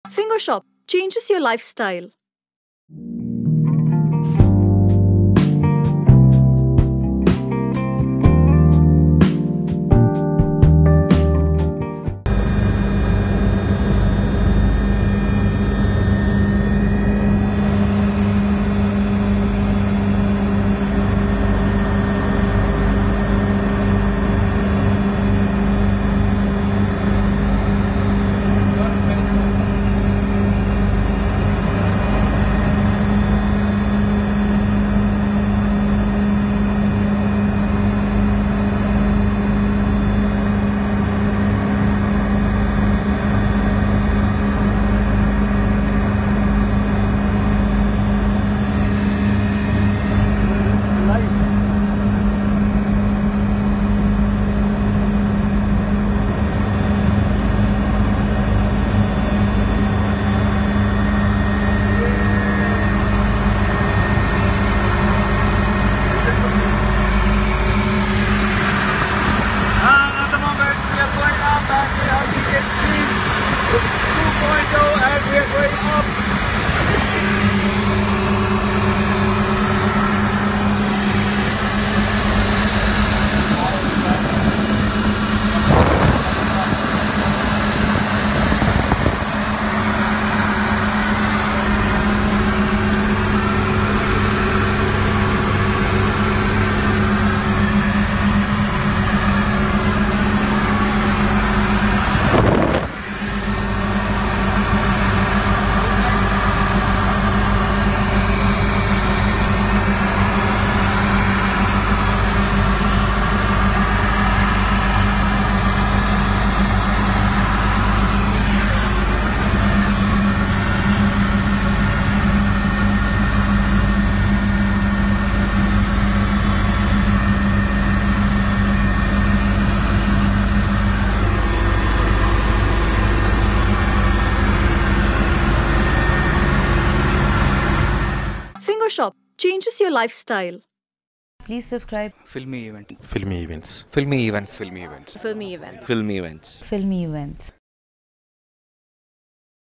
Fingershop changes your lifestyle. And we are going up. Fingershop changes your lifestyle. Please subscribe. Filmy event. Filmy events. Filmy events. Filmy events. Filmy events. Filmy events. Filmy events.